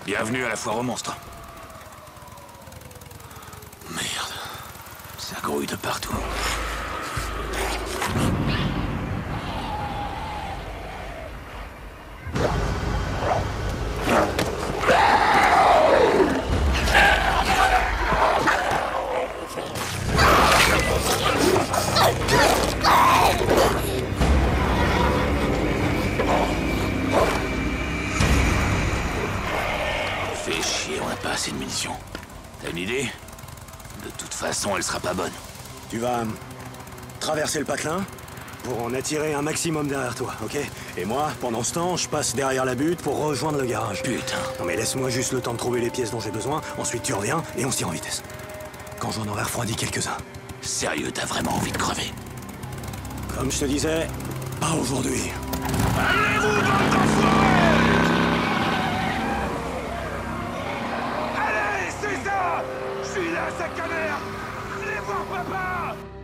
Bienvenue à la foire aux monstres. Merde. Ça grouille de partout. Fais chier, on n'a pas assez de munitions. T'as une idée? De toute façon, elle sera pas bonne. Tu vas traverser le patelin pour en attirer un maximum derrière toi, ok? Et moi, pendant ce temps, je passe derrière la butte pour rejoindre le garage. Putain. Non mais laisse-moi juste le temps de trouver les pièces dont j'ai besoin, ensuite tu reviens et on se tire en vitesse. Quand j'en aurai refroidi quelques-uns. Sérieux, t'as vraiment envie de crever? Comme je te disais, pas aujourd'hui. Allez-vous, bande d'enfoirés! Allez, c'est ça! Je suis là, sac à merde! Allez voir papa!